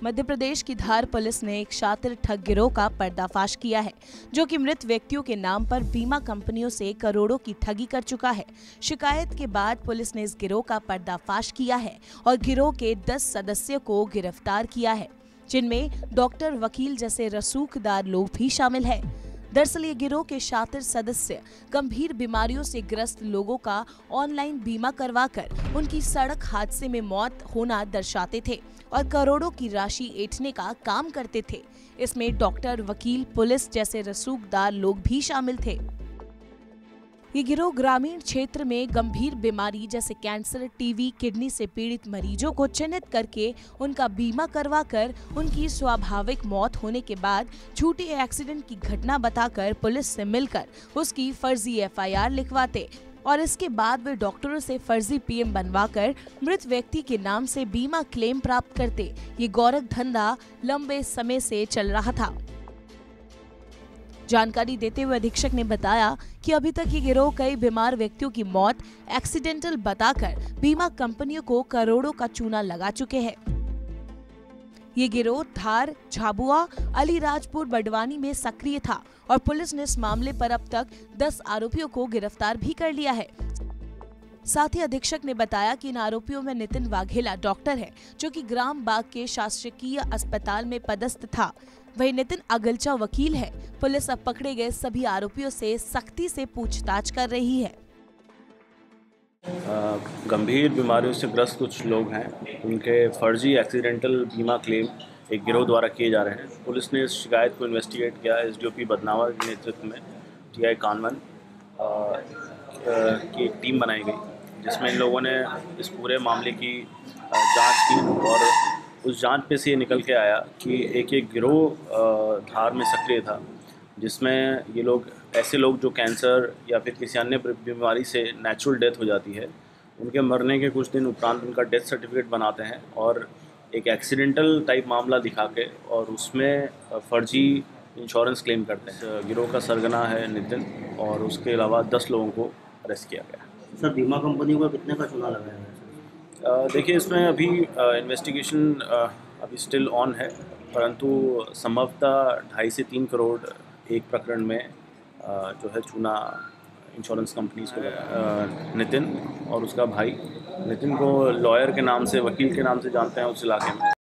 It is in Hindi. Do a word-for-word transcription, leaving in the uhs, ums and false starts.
मध्य प्रदेश की धार पुलिस ने एक शातिर ठग गिरोह का पर्दाफाश किया है, जो कि मृत व्यक्तियों के नाम पर बीमा कंपनियों से करोड़ों की ठगी कर चुका है। शिकायत के बाद पुलिस ने इस गिरोह का पर्दाफाश किया है और गिरोह के दस सदस्यों को गिरफ्तार किया है, जिनमें डॉक्टर, वकील जैसे रसूखदार लोग भी शामिल हैं। दरअसल ये गिरोह के शातिर सदस्य गंभीर बीमारियों से ग्रस्त लोगों का ऑनलाइन बीमा करवाकर उनकी सड़क हादसे में मौत होना दर्शाते थे और करोड़ों की राशि ऐंठने का काम करते थे। इसमें डॉक्टर, वकील, पुलिस जैसे रसूखदार लोग भी शामिल थे। ये गिरोह ग्रामीण क्षेत्र में गंभीर बीमारी जैसे कैंसर, टीबी, किडनी से पीड़ित मरीजों को चिन्हित करके उनका बीमा करवाकर उनकी स्वाभाविक मौत होने के बाद झूठी एक्सीडेंट की घटना बताकर पुलिस से मिलकर उसकी फर्जी एफ आई आर लिखवाते और इसके बाद वे डॉक्टरों से फर्जी पी एम बनवाकर मृत व्यक्ति के नाम से बीमा क्लेम प्राप्त करते। ये गौरव धंधा लंबे समय से चल रहा था। जानकारी देते हुए अधीक्षक ने बताया कि अभी तक ये गिरोह कई बीमार व्यक्तियों की मौत एक्सीडेंटल बताकर बीमा कंपनियों को करोड़ों का चूना लगा चुके हैं। ये गिरोह धार, झाबुआ, अलीराजपुर, बड़वानी में सक्रिय था और पुलिस ने इस मामले पर अब तक दस आरोपियों को गिरफ्तार भी कर लिया है। साथ ही अधीक्षक ने बताया कि इन आरोपियों में नितिन वाघेला डॉक्टर है, जो कि ग्राम बाग के शासकीय अस्पताल में पदस्थ था। वही नितिन अगलचा वकील है। पुलिस अब पकड़े गए सभी आरोपियों से सख्ती से पूछताछ कर रही है। गंभीर बीमारियों से ग्रस्त कुछ लोग हैं, उनके फर्जी एक्सीडेंटल बीमा क्लेम एक गिरोह द्वारा किए जा रहे हैं। पुलिस ने इस शिकायत को इन्वेस्टिगेट किया। S D O P Badnawar के नेतृत्व में टी आई कानवन की एक टीम बनाई गई, जिसमें इन लोगों ने इस पूरे मामले की जांच की और उस जांच पे से ये निकल के आया कि एक एक गिरोह धार में सक्रिय था, जिसमें ये लोग ऐसे लोग जो कैंसर या फिर किसी अन्य बीमारी से नेचुरल डेथ हो जाती है, उनके मरने के कुछ दिन उपरांत उनका डेथ सर्टिफिकेट बनाते हैं और एक एक्सीडेंटल टाइप मामला दिखा के और उसमें फर्जी इंश्योरेंस क्लेम करते हैं। गिरोह का सरगना है नितिन और उसके अलावा दस लोगों को अरेस्ट किया गया। सर, बीमा कंपनी को कितने का चूना लगाया है? देखिए, इसमें अभी इन्वेस्टिगेशन अभी स्टिल ऑन है, परंतु संभवतः ढाई से तीन करोड़ एक प्रकरण में जो है चूना इंश्योरेंस कंपनीज को नितिन और उसका भाई। नितिन को लॉयर के नाम से, वकील के नाम से जानते हैं उस इलाके में।